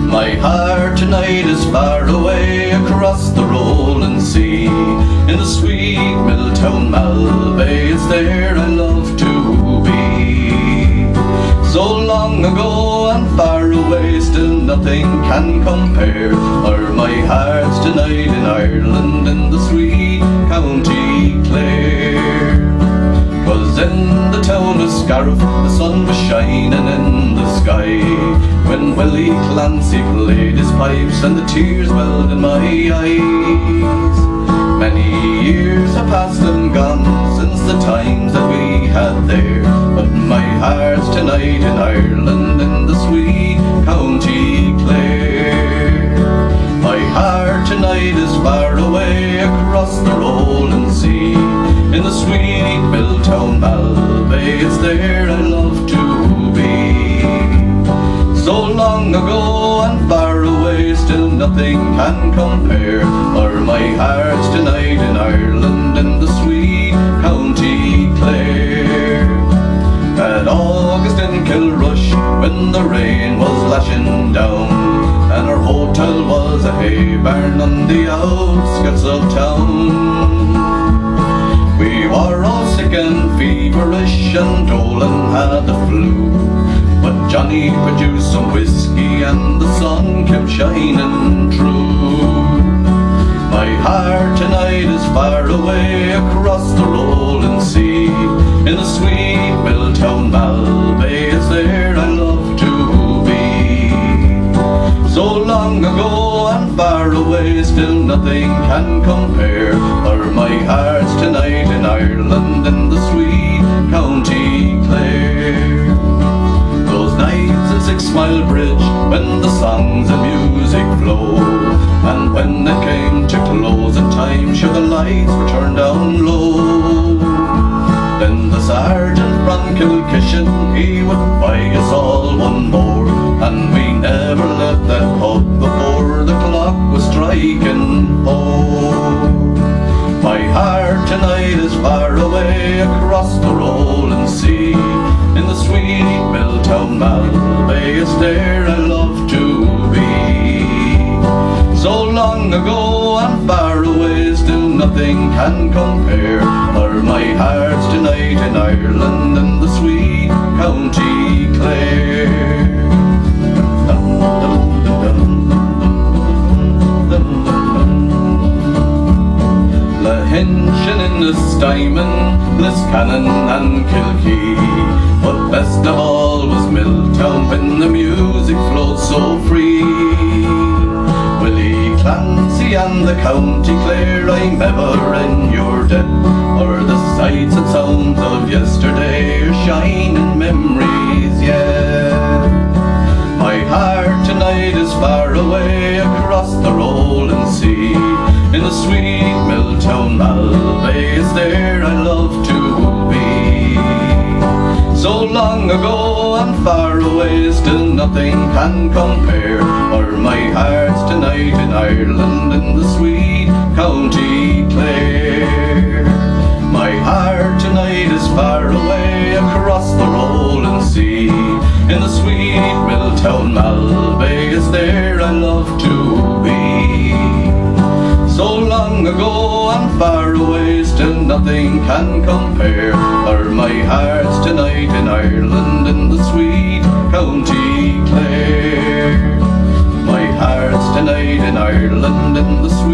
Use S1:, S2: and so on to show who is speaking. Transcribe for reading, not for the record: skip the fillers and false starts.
S1: My heart tonight is far away across the rolling sea. In the sweet Milltown Malbay, it's there I love to be. So long ago and far away, still nothing can compare. Are my hearts tonight in Ireland, in the sweet County Clare. 'Twas in the town of Scariff, the sun was shining in the sky, when Willie Clancy played his pipes and the tears welled in my eyes. Many years have passed and gone since the times that we had there, but my heart's tonight in Ireland, in the sweet County Clare. My heart tonight is far away across the rolling sea. In the sweet Milltown Malbay, it's there I love to be. So long ago and far away, still nothing can compare. Are my hearts tonight in Ireland, in the sweet County Clare. At August in Kilrush, when the rain was lashing down, and our hotel was a hay barn on the outskirts of town. We were all sick and feverish, and Dolan had the flu, but Johnny produced some whiskey and the sun kept shining true. My heart tonight is far away across the rolling sea. In the sweet Milltown Malbay, it's there I love to be. So long ago and far away, still nothing can compare. Are my hearts tonight in Ireland, in the sweet County Clare. Those nights at 6 Mile Bridge, when the songs and music flow, and when it came to closing time, sure the lights were turned down low. Then the sergeant from Kilkishen, he would buy us all one more, and we never left that pub before the clock was striking 4. My heart tonight is far away across the rolling sea. In the sweet Milltown Malbay, it's there I love to be. So long ago and far away, still nothing can compare. Are my hearts tonight in Ireland, in the sweet County Clare. Lahinchin in the Stymon, Liscannon and Kilkee, but best of all was Milltown, when the music flowed so free. Willie Clancy and the County Clare, I'm ever in your debt, or the sights and sounds of yesterday are shining memories yet. My heart tonight is far away across the rolling sea. In the sweet Milltown Malbay, it's there I love to be. So long ago and far away, still nothing can compare. Are my hearts tonight in Ireland, in the sweet County Clare. My heart tonight is far away across the rolling sea. In the sweet Milltown Malbay, it's there I love to be. So long ago and far away, still nothing can compare. Are my hearts tonight in Ireland, in the sweet County Clare. My heart's tonight in Ireland, in the sweet